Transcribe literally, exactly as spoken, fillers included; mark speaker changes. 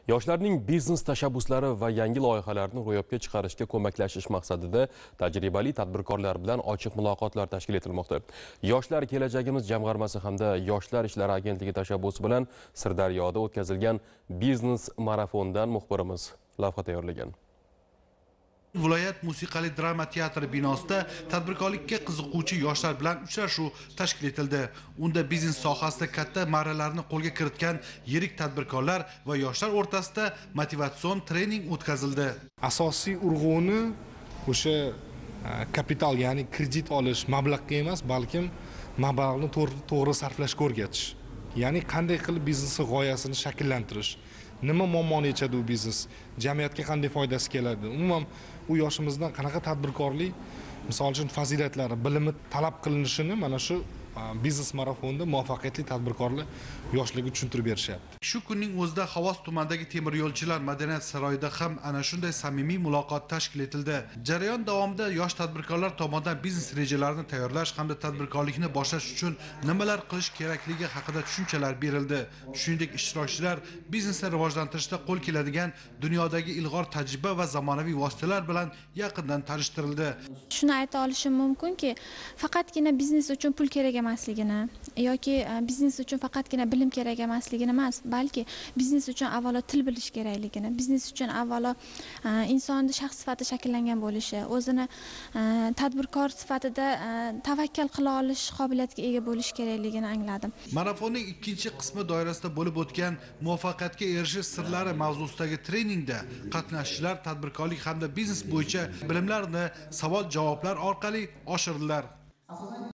Speaker 1: Yoshlarning biznes tashabbuslari va yangi loyihalarni ro'yobga chiqarishga ko'maklashish maqsadida tajribali tadbirkorlar bilan ochiq muloqotlar tashkil etilmoqda. Yoshlar kelajagimiz jamg'armasi hamda Yoshlar ishlari agentligi tashabbusi bilan Sirdaryoda o'tkazilgan biznes marafondan muxbirimiz lavha tayyorlagan.
Speaker 2: Viloyat musiqali drama teatri binosida tadbirkorlikka qiziquvchi yoshlar bilan uchrashuv tashkil etildi. Unda biznes sohasida katta marralarni qo'lga kiritgan yirik tadbirkorlar va yoshlar o'rtasida motivatsion trening o'tkazildi.
Speaker 3: Asosiy urg'uni o'sha kapital, ya'ni kredit olish mablag'ga emas, balkim mablag'ni to'g'ri sarflashga o'rgatish. Ya'ni qanday qilib biznesning g'oyasini shakllantirish, nima muammoni yechadi u biznes, jamiyatga qanday foydasi keladi, umuman u yoshimizdan qanaqa tadbirkorlik, misol uchun fazilatlari, bilimi talab qilinishini mana shu biznes marafonda muvaffaqiyatli tadbirkorlar yoshlarga tushuntirib berishyapti.
Speaker 2: Shu kunning o'zida Xovos tumanidagi temir yo'lchilar madaniyat saroyida ham ana shunday samimiy muloqot tashkil etildi. Jarayon davomida yosh tadbirkorlar tomonidan biznes rejalarini tayyorlash hamda tadbirkorlikni boshlash uchun nimalar qilish kerakligi haqida tushunchalar berildi. Shuningdek, ishtirokchilar biznesni rivojlantirishda qo'l keladigan dunyodagi ilg'or tajriba va zamonaviy vositalar bilan yaqindan tanishtirildi.
Speaker 4: Shuni ayta olishim mumkinki, faqatgina biznes uchun pul kerak emasligini yoki biznes uchun faqatgina bilim kerak emasligini emas, balki biznes uchun avvalo til bilish kerakligini, biznes uchun avvalo insonning shaxs sifati shakllangan bo'lishi, o'zini tadbirkor sifatida tavakkal qila olish qobiliyatiga ega bo'lish kerakligini angladim.
Speaker 2: Marafonning ikkinchi qismi doirasida bo'lib o'tgan muvaffaqiyatga erishish sirlari mavzusidagi treningda qatnashchilar tadbirkorlik hamda biznes bo'yicha bilimlarini savol-javoblar orqali oshirdilar.